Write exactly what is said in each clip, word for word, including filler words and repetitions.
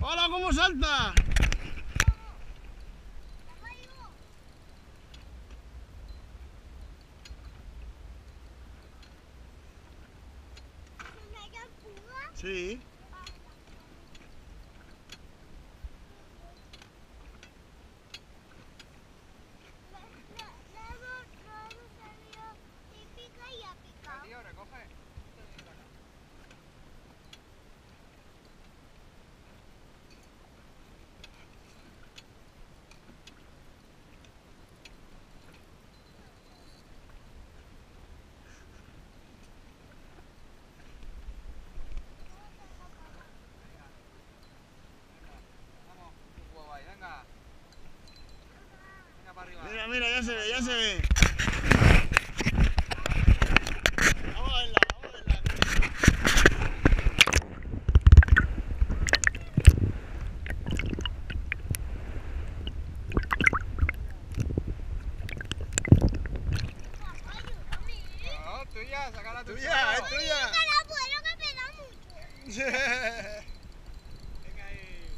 ¡Hola, cómo salta! Sí. Mira, mira, ya se ve, ya se ve. Vamos a verla, vamos a verla. No, tuya, sácala tú. Tuya, es tuya. Sácala, bueno, que me da mucho. Venga ahí.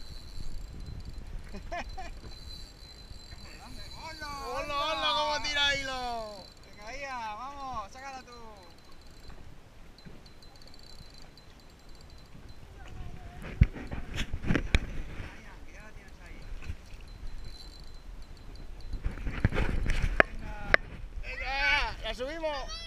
¡Hola! ¡Hola, hola! ¿Cómo tira hilo? Venga ahí, vamos, sácala tú. ¡Venga! ¡La subimos!